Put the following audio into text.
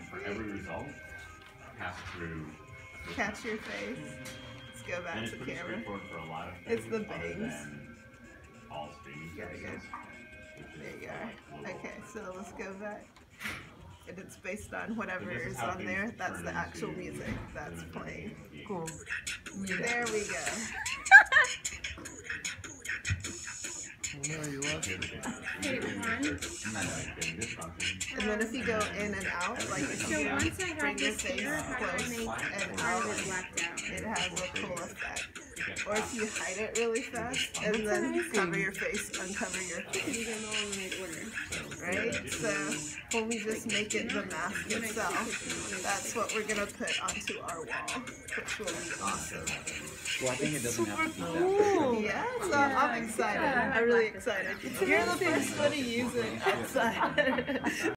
for every result, pass through. Catch your face. Let's go back to camera. For a lot of it's the bangs. All streaming services. There you are. Okay, so let's go back. And it's based on whatever is on there. That's the actual music that's playing. Cool. There we go. There you are. And then if you go in and out, like if you bring your face close and out, it has a cool effect. Or if you hide it really fast and then cover your face, uncover your face. Right? So when we just make it the mask itself, that's what we're going to put onto our wall, which will be awesome. Well, I think it doesn't have to be that. Cool. Yeah, so I'm excited. I'm really excited. You're the first one to use it outside.